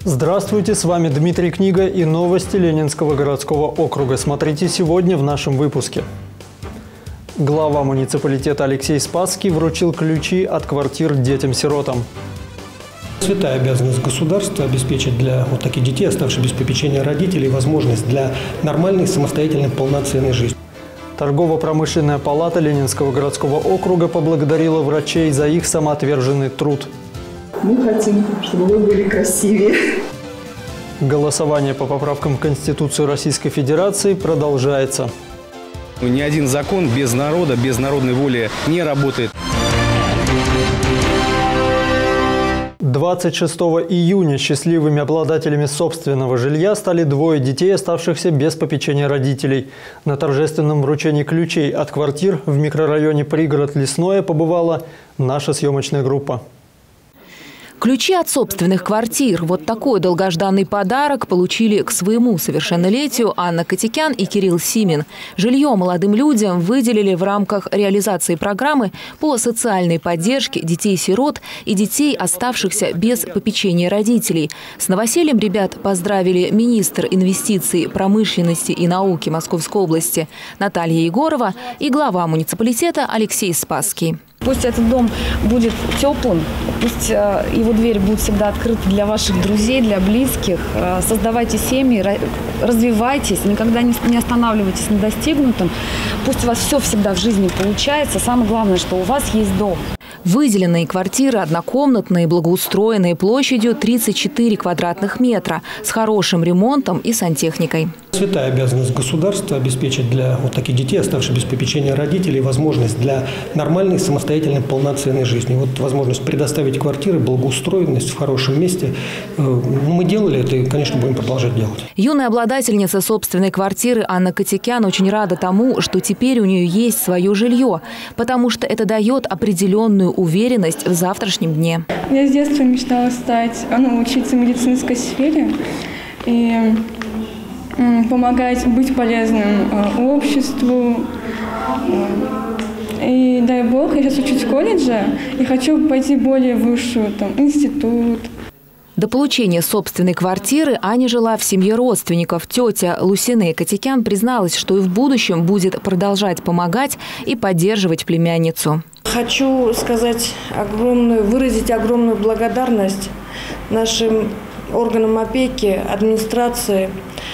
Здравствуйте, с вами Дмитрий Книга и новости Ленинского городского округа. Смотрите сегодня в нашем выпуске. Глава муниципалитета Алексей Спасский вручил ключи от квартир детям-сиротам. Святая обязанность государства обеспечить для вот таких детей, оставшихся без попечения родителей, возможность для нормальной, самостоятельной, полноценной жизни. Торгово-промышленная палата Ленинского городского округа поблагодарила врачей за их самоотверженный труд. Мы хотим, чтобы вы были красивее. Голосование по поправкам в Конституцию Российской Федерации продолжается. Ни один закон без народа, без народной воли не работает. 26 июня счастливыми обладателями собственного жилья стали двое детей, оставшихся без попечения родителей. На торжественном вручении ключей от квартир в микрорайоне Пригород Лесное побывала наша съемочная группа. Ключи от собственных квартир. Вот такой долгожданный подарок получили к своему совершеннолетию Анна Котикян и Кирилл Симин. Жилье молодым людям выделили в рамках реализации программы по социальной поддержке детей-сирот и детей, оставшихся без попечения родителей. С новосельем ребят поздравили министр инвестиций, промышленности и науки Московской области Наталья Егорова и глава муниципалитета Алексей Спасский. Пусть этот дом будет теплым, пусть его дверь будет всегда открыта для ваших друзей, для близких. Создавайте семьи, развивайтесь, никогда не останавливайтесь на достигнутом. Пусть у вас все всегда в жизни получается. Самое главное, что у вас есть дом. Выделенные квартиры однокомнатные, благоустроенные площадью 34 квадратных метра, с хорошим ремонтом и сантехникой. Святая обязанность государства обеспечить для вот таких детей, оставшихся без попечения родителей, возможность для нормальной, самостоятельной, полноценной жизни. Вот возможность предоставить квартиры, благоустроенность в хорошем месте. Мы делали это и, конечно, будем продолжать делать. Юная обладательница собственной квартиры Анна Котикян очень рада тому, что теперь у нее есть свое жилье, потому что это дает определенную уверенность в завтрашнем дне. Я с детства мечтала учиться в медицинской сфере и помогать быть полезным обществу. И дай бог, я сейчас учусь в колледже и хочу пойти в более высший институт. До получения собственной квартиры Аня жила в семье родственников. Тетя Лусинэ Котикян призналась, что и в будущем будет продолжать помогать и поддерживать племянницу. Хочу выразить огромную благодарность нашим органам опеки, администрации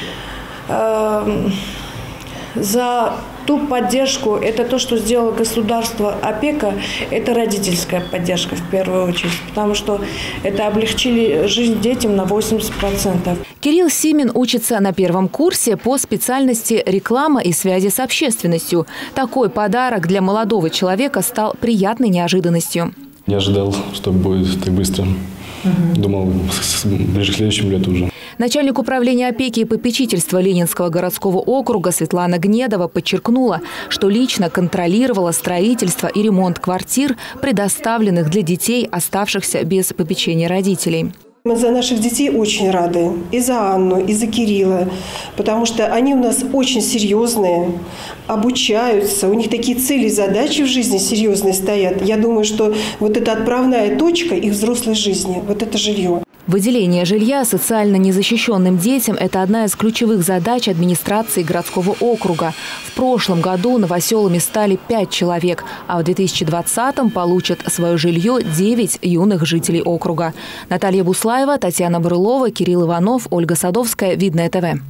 за ту поддержку. Это то, что сделало государство, опека, это родительская поддержка в первую очередь, потому что это облегчили жизнь детям на 80%. Кирилл Симин учится на первом курсе по специальности реклама и связи с общественностью. Такой подарок для молодого человека стал приятной неожиданностью. Не ожидал, что будет так быстро. Думал, ближе к следующему лету уже. Начальник управления опеки и попечительства Ленинского городского округа Светлана Гнедова подчеркнула, что лично контролировала строительство и ремонт квартир, предоставленных для детей, оставшихся без попечения родителей. Мы за наших детей очень рады. И за Анну, и за Кирилла. Потому что они у нас очень серьезные, обучаются. У них такие цели и задачи в жизни серьезные стоят. Я думаю, что вот эта отправная точка их взрослой жизни, вот это жилье. Выделение жилья социально незащищенным детям – это одна из ключевых задач администрации городского округа. В прошлом году новоселами стали 5 человек, а в 2020-м получат свое жилье 9 юных жителей округа. Наталья Буслаева, Татьяна Брылова, Кирилл Иванов, Ольга Садовская. Видное ТВ.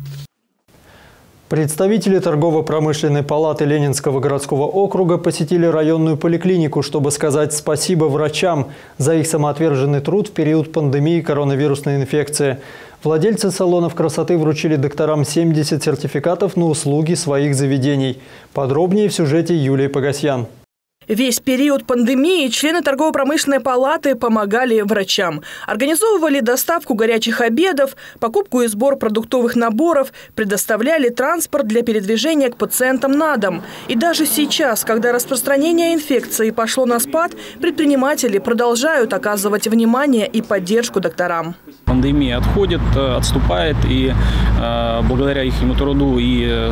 Представители торгово-промышленной палаты Ленинского городского округа посетили районную поликлинику, чтобы сказать спасибо врачам за их самоотверженный труд в период пандемии коронавирусной инфекции. Владельцы салонов красоты вручили докторам 70 сертификатов на услуги своих заведений. Подробнее в сюжете Юлии Погасьян. Весь период пандемии члены торгово-промышленной палаты помогали врачам. Организовывали доставку горячих обедов, покупку и сбор продуктовых наборов, предоставляли транспорт для передвижения к пациентам на дом. И даже сейчас, когда распространение инфекции пошло на спад, предприниматели продолжают оказывать внимание и поддержку докторам. Пандемия отступает, и благодаря их труду и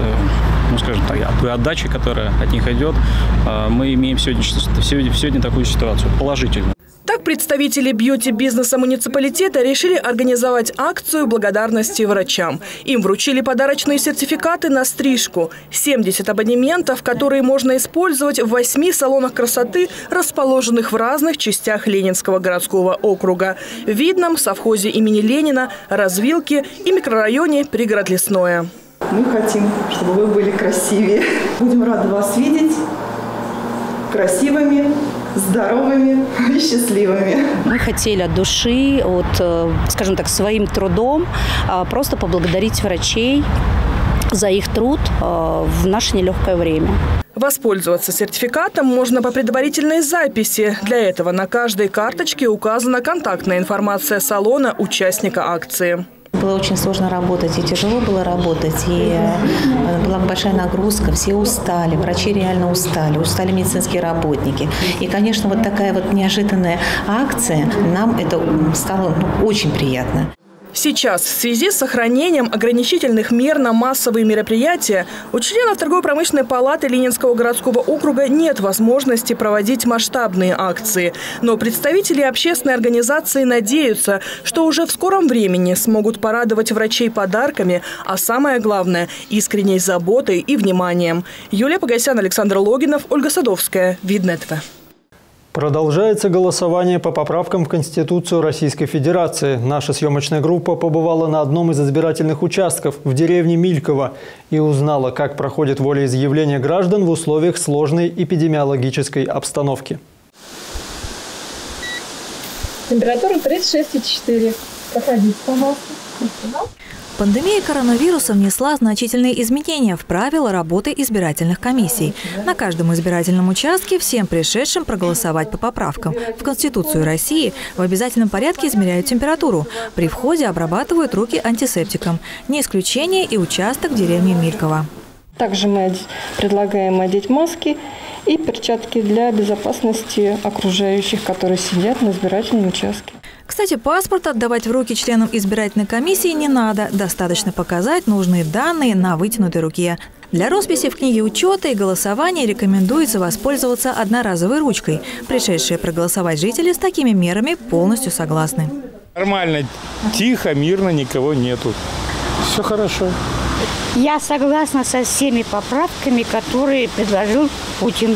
той отдаче, которая от них идет, мы имеем сегодня такую ситуацию положительную. Так Так, представители бьюти-бизнеса муниципалитета решили организовать акцию благодарности врачам. Им вручили подарочные сертификаты на стрижку. 70 абонементов, которые можно использовать в 8 салонах красоты, расположенных в разных частях Ленинского городского округа. В Видном, совхозе имени Ленина, Развилке и микрорайоне Пригород Лесное. Мы хотим, чтобы вы были красивее. Будем рады вас видеть красивыми, здоровыми и счастливыми. Мы хотели от души, скажем так, своим трудом просто поблагодарить врачей за их труд в наше нелегкое время. Воспользоваться сертификатом можно по предварительной записи. Для этого на каждой карточке указана контактная информация салона участника акции. Было очень сложно работать, и тяжело было работать, и была большая нагрузка, все устали, врачи реально устали медицинские работники. И, конечно, вот такая вот неожиданная акция, нам это стало очень приятно. Сейчас в связи с сохранением ограничительных мер на массовые мероприятия у членов торгово-промышленной палаты Ленинского городского округа нет возможности проводить масштабные акции. Но представители общественной организации надеются, что уже в скором времени смогут порадовать врачей подарками, а самое главное – искренней заботой и вниманием. Юлия Погосян, Александр Логинов, Ольга Садовская. Видное ТВ. Продолжается голосование по поправкам в Конституцию Российской Федерации. Наша съемочная группа побывала на одном из избирательных участков в деревне Мильково и узнала, как проходит волеизъявление граждан в условиях сложной эпидемиологической обстановки. Температура 36,4. Проходите, пожалуйста. Пандемия коронавируса внесла значительные изменения в правила работы избирательных комиссий. На каждом избирательном участке всем пришедшим проголосовать по поправкам в Конституцию России в обязательном порядке измеряют температуру. При входе обрабатывают руки антисептиком. Не исключение и участок в деревне Мильково. Также мы предлагаем одеть маски и перчатки для безопасности окружающих, которые сидят на избирательном участке. Кстати, паспорт отдавать в руки членам избирательной комиссии не надо. Достаточно показать нужные данные на вытянутой руке. Для росписи в книге учета и голосования рекомендуется воспользоваться одноразовой ручкой. Пришедшие проголосовать жители с такими мерами полностью согласны. Нормально, тихо, мирно, никого нету. Все хорошо. Я согласна со всеми поправками, которые предложил Путин.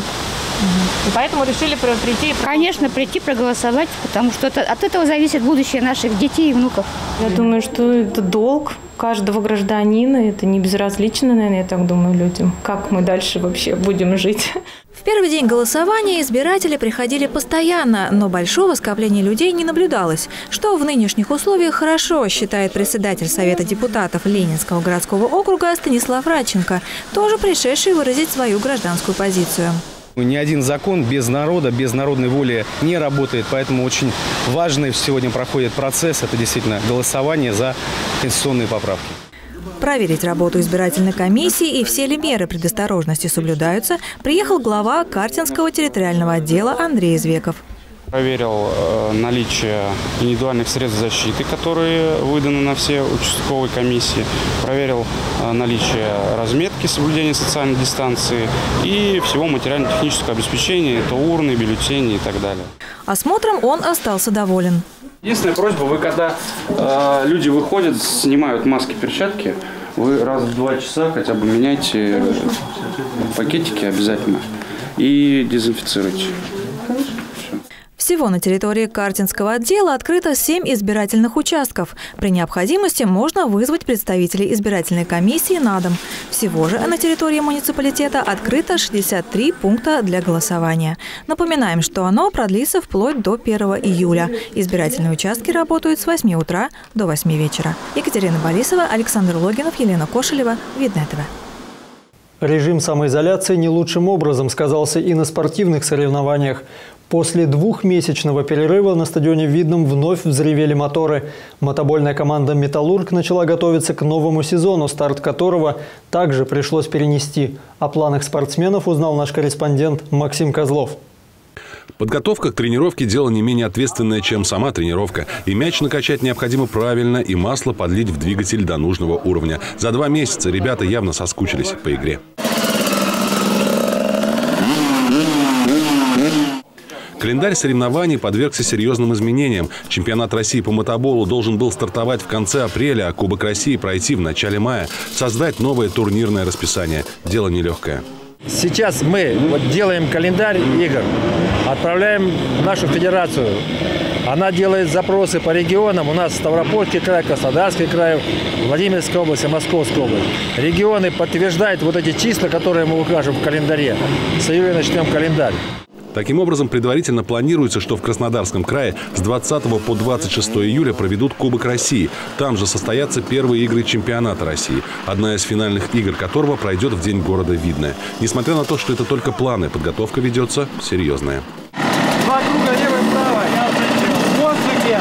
И поэтому решили прийти? Конечно, прийти проголосовать, потому что от этого зависит будущее наших детей и внуков. Я думаю, что это долг каждого гражданина. Это не безразлично, наверное, я так думаю, людям. Как мы дальше вообще будем жить? В первый день голосования избиратели приходили постоянно, но большого скопления людей не наблюдалось, что в нынешних условиях хорошо, считает председатель Совета депутатов Ленинского городского округа Станислав Радченко, тоже пришедший выразить свою гражданскую позицию. Ни один закон без народа, без народной воли не работает, поэтому очень важный сегодня проходит процесс. Это действительно голосование за конституционные поправки. Проверить работу избирательной комиссии и все ли меры предосторожности соблюдаются приехал глава Картинского территориального отдела Андрей Извеков. Проверил наличие индивидуальных средств защиты, которые выданы на все участковые комиссии. Проверил наличие разметки, соблюдения социальной дистанции и всего материально-технического обеспечения. Это урны, бюллетени и так далее. Осмотром он остался доволен. Единственная просьба, вы когда люди выходят, снимают маски, перчатки, вы раз в 2 часа хотя бы меняйте пакетики обязательно и дезинфицируйте. Всего на территории Картинского отдела открыто 7 избирательных участков. При необходимости можно вызвать представителей избирательной комиссии на дом. Всего же на территории муниципалитета открыто 63 пункта для голосования. Напоминаем, что оно продлится вплоть до 1 июля. Избирательные участки работают с 8 утра до 8 вечера. Екатерина Борисова, Александр Логинов, Елена Кошелева. Видное ТВ. Режим самоизоляции не лучшим образом сказался и на спортивных соревнованиях. После 2-месячного перерыва на стадионе в Видном вновь взревели моторы. Мотобольная команда «Металлург» начала готовиться к новому сезону, старт которого также пришлось перенести. О планах спортсменов узнал наш корреспондент Максим Козлов. Подготовка к тренировке – дело не менее ответственное, чем сама тренировка. И мяч накачать необходимо правильно, и масло подлить в двигатель до нужного уровня. За 2 месяца ребята явно соскучились по игре. Календарь соревнований подвергся серьезным изменениям. Чемпионат России по мотоболу должен был стартовать в конце апреля, а Кубок России пройти в начале мая. Создать новое турнирное расписание – дело нелегкое. Сейчас мы делаем календарь игр, отправляем в нашу федерацию. Она делает запросы по регионам. У нас Ставропольский край, Краснодарский край, Владимирская область и Московская область. Регионы подтверждают вот эти числа, которые мы укажем в календаре. С июля начнем календарь. Таким образом, предварительно планируется, что в Краснодарском крае с 20 по 26 июля проведут Кубок России. Там же состоятся первые игры чемпионата России, одна из финальных игр которого пройдет в день города Видное. Несмотря на то, что это только планы, подготовка ведется серьезная. Два круга, левое и правое. В воздухе.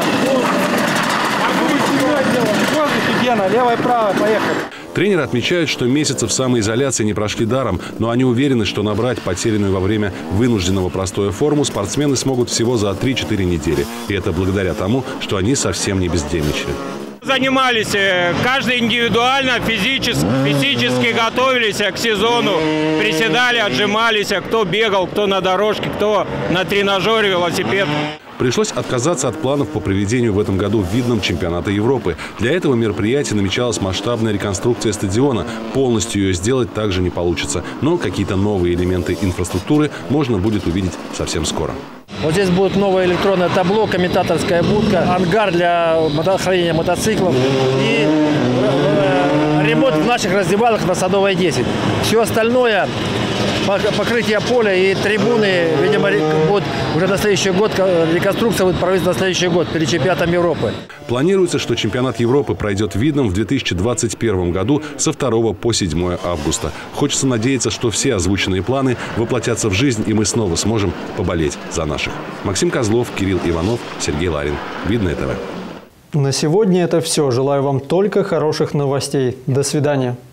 В воздухе, Гена, левое и правое, поехали. Тренеры отмечают, что месяцы в самоизоляции не прошли даром, но они уверены, что набрать потерянную во время вынужденного простоя форму спортсмены смогут всего за 3-4 недели. И это благодаря тому, что они совсем не бездельничали. Занимались каждый индивидуально, физически готовились к сезону, приседали, отжимались, кто бегал, кто на дорожке, кто на тренажере, велосипед. Пришлось отказаться от планов по проведению в этом году в Видном чемпионата Европы. Для этого мероприятия намечалась масштабная реконструкция стадиона. Полностью ее сделать также не получится. Но какие-то новые элементы инфраструктуры можно будет увидеть совсем скоро. Вот здесь будет новое электронное табло, комментаторская будка, ангар для хранения мотоциклов и ремонт в наших раздевалках на Садовой 10. Все остальное, покрытие поля и трибуны, видимо, будет уже на следующий год, реконструкция будет проводиться на следующий год перед чемпионатом Европы. Планируется, что чемпионат Европы пройдет в Видном в 2021 году со 2 по 7 августа. Хочется надеяться, что все озвученные планы воплотятся в жизнь, и мы снова сможем поболеть за наших. Максим Козлов, Кирилл Иванов, Сергей Ларин. Видное ТВ. На сегодня это все. Желаю вам только хороших новостей. До свидания.